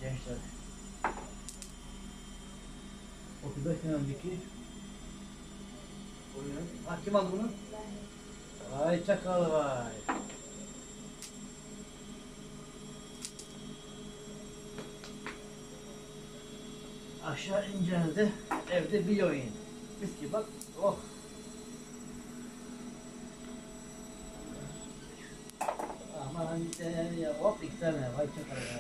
gençler. 35 sene önceki oyun. Ha, kim aldı bunu? Vay çakal vay. Aşağı ineceğinizde evde bir oyun. Mis gibi bak. Oh. Aman ya hop 2 tane. Vay çakal vay.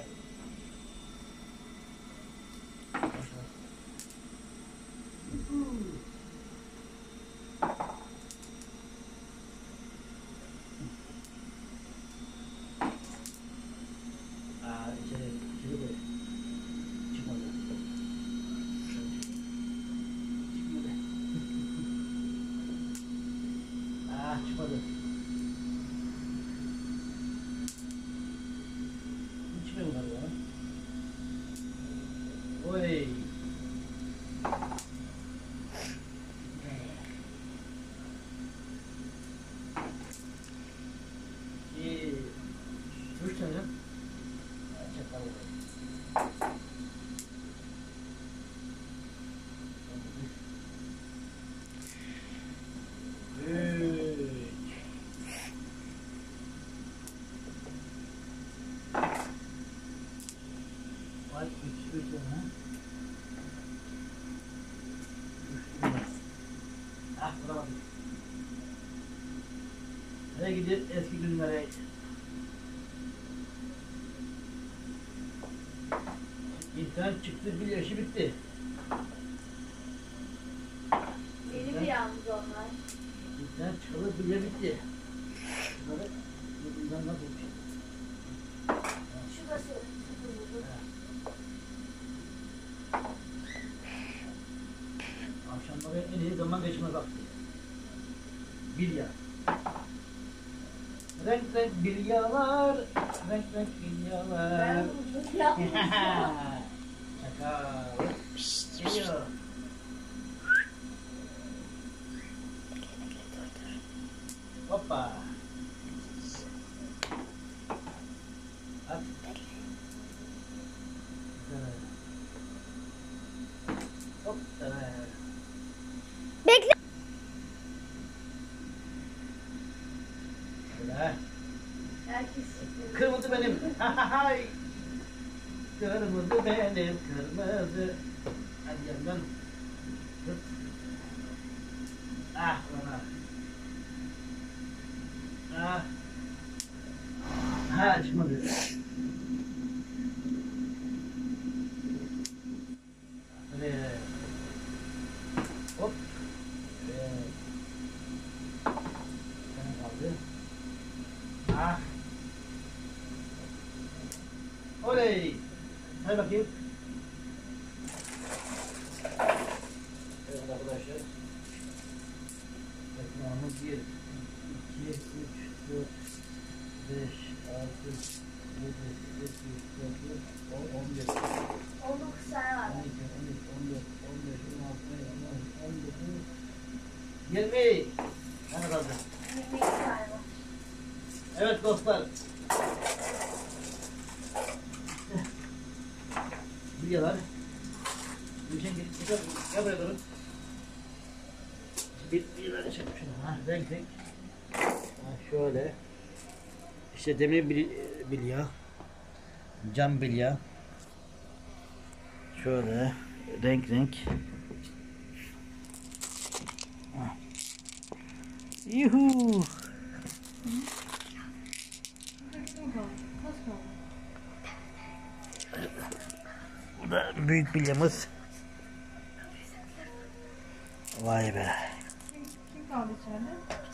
İçeri böyle. Çıkmadı. Çıkmadı. Çıkmadı. Çıkmıyor bunlar ya. Oy. Üç tane. Çakal vay. Var 3 tane. Bulamadım. Nereye gidiyor eski günlere? İnternet çıktı, bir yaşı bitti. Benim bir yalnız onlar. İnternet çıkalı bir yaş bitti. Bunları bundan nasıl bir şey? Şurası. Akşamları en iyi zaman geçirme vakti. Bilya. Renk renk bilyalar, renk renk bilyalar. Ben bunu yapmışım. Çakal. Geliyor. Hoppa. At. Hop. Bekle. Böyle. Herkes Kırmızı benim. Hay. Kırmızı benim. Kırmızı. Hadi yandan. Tut. Ah ulan ah. Ha çıkmadı. Böyle. Hop. Evet. Sen kaldı. Ah. Oley. Hadi bakayım. Evet arkadaşlar. Ekmeğimiz 1, 2, 3, 4, 5, 6, 7, 8, 9, 10, 11, 19 tane var. 12, 13, 14, 15, 16, 19, 20. Ne kaldı? 22 tane var. Evet dostlar. Bilyalar. Gülşen gel buraya durun. Bilyaları çekip şunu. Ha, renk renk. Ha, şöyle. İşte demir bilya. Cam bilya. Şöyle. Renk renk. Ha. Yuhuu. Bu da büyük bilyamız. Vay be. Kim kaldı içeride?